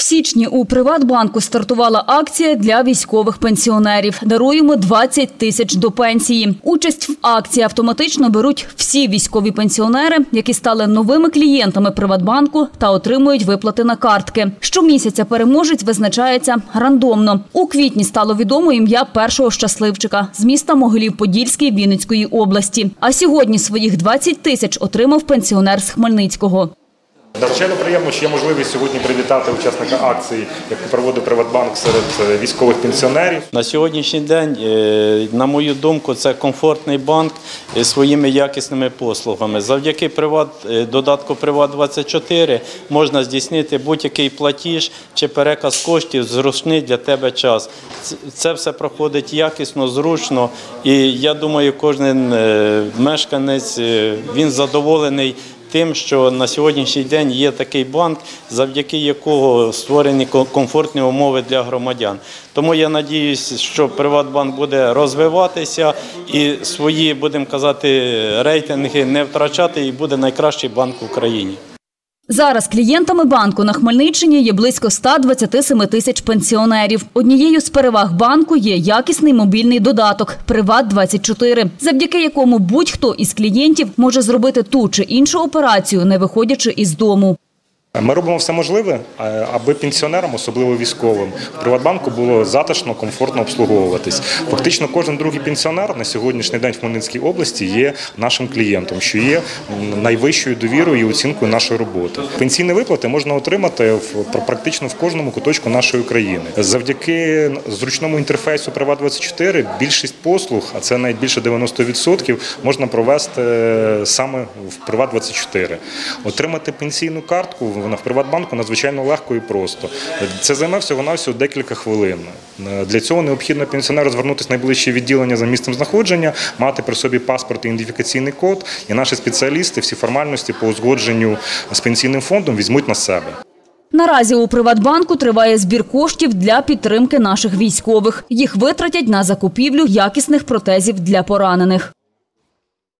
січні у «Приватбанку» стартувала акція для військових пенсіонерів. Даруємо 20 тисяч до пенсії. Участь в акції автоматично беруть всі військові пенсіонери, які стали новими клієнтами «Приватбанку» та отримують виплати на картки. Щомісяця переможець визначається рандомно. У квітні стало відомо ім'я першого щасливчика з міста Могилів-Подільський Вінницької області. А сьогодні своїх 20 тисяч отримав пенсіонер з Хмельницького. Надзвичайно приємно, що є можливість сьогодні привітати учасника акції, яку проводить «Приватбанк» серед військових пенсіонерів. На сьогоднішній день, на мою думку, це комфортний банк своїми якісними послугами. Завдяки додатку «Приват24» можна здійснити будь-який платіж чи переказ коштів в зручний для тебе час. Це все проходить якісно, зручно і я думаю, кожен мешканець він задоволений тим, що на сьогоднішній день є такий банк, завдяки якого створені комфортні умови для громадян. Тому я сподіваюся, що «Приватбанк» буде розвиватися і свої, будемо казати, рейтинги не втрачати і буде найкращий банк в Україні. Зараз клієнтами банку на Хмельниччині є близько 127 тисяч пенсіонерів. Однією з переваг банку є якісний мобільний додаток «Приват24», завдяки якому будь-хто із клієнтів може зробити ту чи іншу операцію, не виходячи із дому. Ми робимо все можливе, аби пенсіонерам, особливо військовим, в «Приватбанку» було затишно, комфортно обслуговуватись. Фактично кожен другий пенсіонер на сьогоднішній день в Хмельницькій області є нашим клієнтом, що є найвищою довірою і оцінкою нашої роботи. Пенсійні виплати можна отримати практично в кожному куточку нашої країни. Завдяки зручному інтерфейсу «Приват24» більшість послуг, а це навіть більше 90%, можна провести саме в «Приват24». Отримати пенсійну картку в «Приватбанку» надзвичайно легко і просто. Це займе всього-навсього декілька хвилин. Для цього необхідно пенсіонеру звернутися в найближче відділення за місцем знаходження, мати при собі паспорт і ідентифікаційний код, і наші спеціалісти всі формальності по узгодженню з пенсійним фондом візьмуть на себе. Наразі у «Приватбанку» триває збір коштів для підтримки наших військових. Їх витратять на закупівлю якісних протезів для поранених.